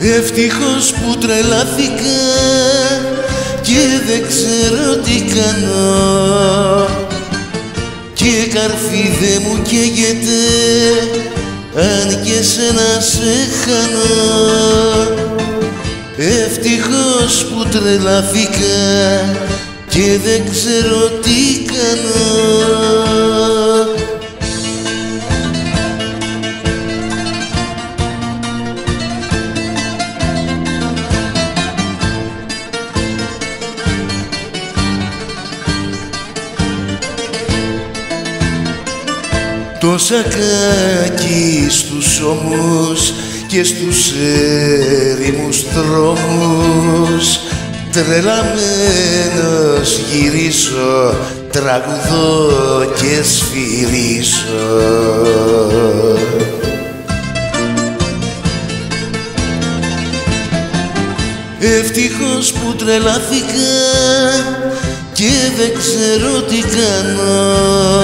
Ευτυχώς που τρελάθηκα και δεν ξέρω τι κάνω, και καρφί δε μου καίγεται αν και σένα σε χάνω. Ευτυχώς που τρελάθηκα και δεν ξέρω τι κάνω. Τόσα κάκι στους ώμους και στους έρημους δρόμους, τρελαμένος γυρίσω, τραγουδώ και σφυρίζω. Ευτυχώς που τρελάθηκα και δεν ξέρω τι κάνω,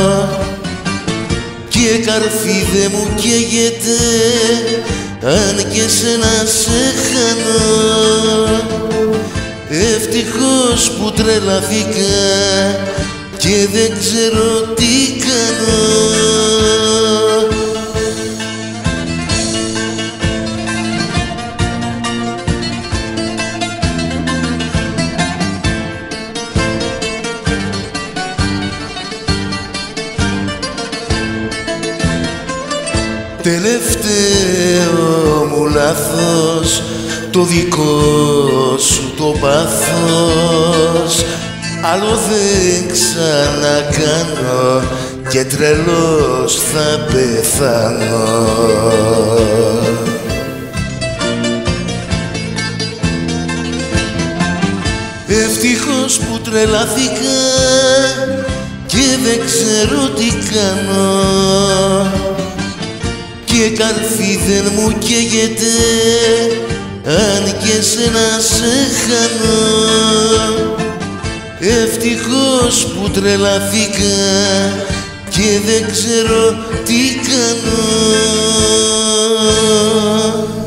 και καρφί δε μου καίγεται αν και σένα σε χάνω. Ευτυχώς που τρελαθήκα και δεν ξέρω τι κάνω. Τελευταίο μου λάθος, το δικό σου το πάθος, άλλο δεν ξανακάνω και τρελός θα πεθάνω. Ευτυχώς που τρελάθηκα και δεν ξέρω τι κάνω, και καρφί δεν μου καίγεται αν και σένα σε χάνω. Ευτυχώς που τρελαθήκα και δεν ξέρω τι κάνω.